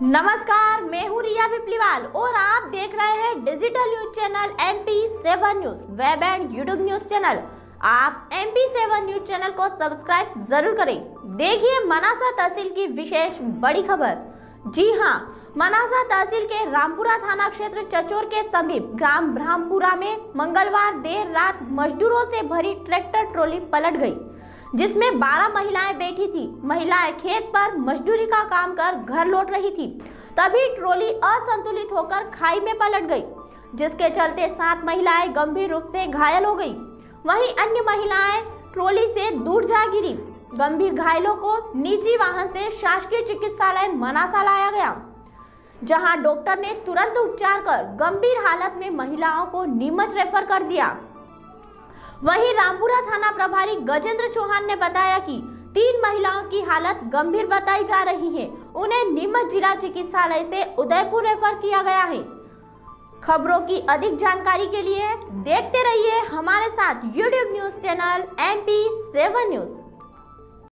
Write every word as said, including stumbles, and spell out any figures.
नमस्कार, मैं हूँ रिया पिपलीवाल और आप देख रहे हैं digital news channel M P seven news web and YouTube news channel. आप M P seven news channel को सब्सक्राइब जरूर करें। देखिए मनासा तहसील की विशेष बड़ी खबर। जी हां, मनासा तहसील के रामपुरा थाना क्षेत्र चचोर के समीप ग्राम ब्रह्मपुरा में मंगलवार देर रात मजदूरों से भरी ट्रैक्टर ट्रॉली पलट गई, जिसमें बारह महिलाएं बैठी थी। महिलाएं खेत पर मजदूरी का काम कर घर लौट रही थी, तभी ट्रॉली असंतुलित होकर खाई में पलट गई, जिसके चलते सात महिलाएं गंभीर रूप से घायल हो गई। वहीं अन्य महिलाएं ट्रॉली से दूर जा गिरी। गंभीर घायलों को निजी वाहन से शासकीय चिकित्सालय मनासा लाया गया, जहां डॉक्टर ने तुरंत उपचार कर गंभीर हालत में महिलाओं को नीमच रेफर कर दिया। वहीं रामपुरा थाना प्रभारी गजेंद्र चौहान ने बताया कि तीन महिलाओं की हालत गंभीर बताई जा रही है। उन्हें नीमच जिला चिकित्सालय से उदयपुर रेफर किया गया है। खबरों की अधिक जानकारी के लिए देखते रहिए हमारे साथ YouTube news channel M P seven news.